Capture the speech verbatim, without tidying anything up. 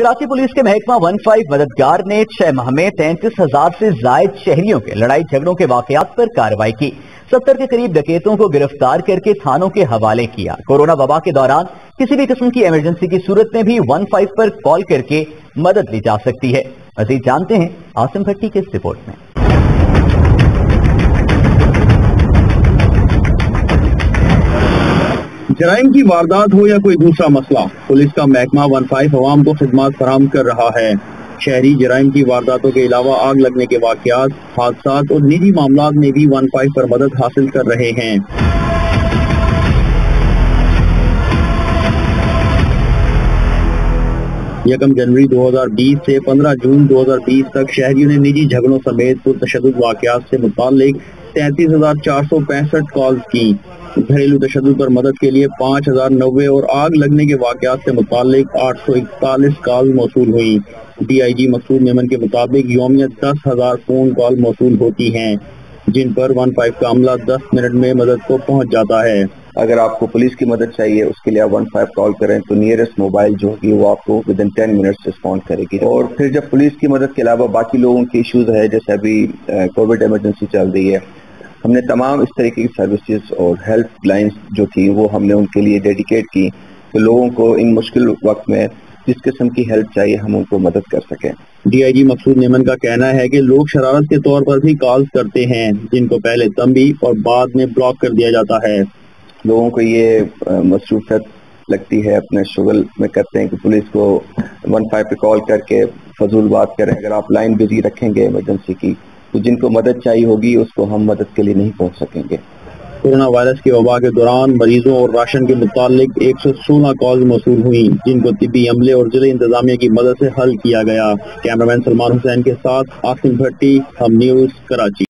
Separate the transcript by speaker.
Speaker 1: Karachi police के महकमा one five मददगार ने छह माह में तैंतीस हजार से जायद शहरियों के लड़ाई झगड़ों के वाकयात पर कार्रवाई की। सत्तर के करीब डकैतों को गिरफ्तार करके थानों के हवाले किया। कोरोना वबा के दौरान किसी भी किस्म की इमरजेंसी की सूरत में भी वन फाइव पर कॉल करके मदद ली जा सकती है। मजीद जानते हैं आसिम भट्टी की इस रिपोर्ट में।
Speaker 2: जराइम की वारदात हो या कोई दूसरा मसला, पुलिस का महकमा वन फाइव अवाम को खिदमत फराहम कर रहा है। शहरी जराइम की वारदातों के अलावा आग लगने के वाकयात, हादसात और निजी मामलात में भी वन फाइव पर मदद हासिल कर रहे हैं। यकम जनवरी दो हजार बीस से पंद्रह जून दो हजार बीस तक शहरियों ने निजी झगड़ों समेत पुरतशद्दुद वाकयात से मुताल्लिक तैंतीस हजार चार सौ पैंसठ कॉल्स की। घरेलू तशद्दुद पर मदद के लिए पाँच हजार नब्बे और आग लगने के वाकयात से मुताल्लिक आठ सौ इकतालीस कॉल मौसूल हुई। डी आई जी मकसूद मेमन के मुताबिक यौमिया दस हजार फोन कॉल मौसूल होती हैं, जिन पर वन फाइव का अमला दस मिनट में मदद को पहुंच जाता है।
Speaker 3: अगर आपको पुलिस की मदद चाहिए, उसके लिए आप वन फाइव कॉल करें तो नियरेस्ट मोबाइल जो होगी वो आपको within ten minutes respond करेगी। और फिर जब पुलिस की मदद के अलावा बाकी लोगों के इश्यूज है, जैसे अभी कोविड इमरजेंसी चल रही है, हमने तमाम इस तरीके की सर्विसेज और हेल्प लाइन्स जो थी वो हमने उनके लिए डेडिकेट की तो लोगों को इन मुश्किल वक्त में जिस किस्म की हेल्प चाहिए हम उनको मदद कर सकें।
Speaker 2: डी आई जी मकसूद मेमन का कहना है कि लोग शरारत के तौर पर भी कॉल्स करते हैं, जिनको पहले तंबी और बाद में ब्लॉक कर दिया जाता है।
Speaker 3: लोगों को ये मसरूफियत लगती है, अपने शुगल में करते हैं कि पुलिस को वन फाइव पे कॉल करके फजूल बात करें। अगर आप लाइन बिजी रखेंगे इमरजेंसी की तो जिनको मदद चाहिए होगी उसको हम मदद के लिए नहीं पहुंच सकेंगे।
Speaker 2: कोरोना वायरस के वबा के दौरान मरीजों और राशन के मुतालिक एक सौ सोलह कॉल मौसूल हुई, जिनको तिब्बी अमले और जिले इंतजामिया की मदद से हल किया गया। कैमरामैन सलमान हुसैन के साथ आसिम भट्टी, हम न्यूज, कराची।